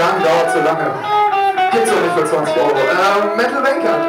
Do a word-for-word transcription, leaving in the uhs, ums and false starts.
lang, dauert zu lange. Gibt's doch nicht für zwanzig Euro. Ähm, Metal Banker.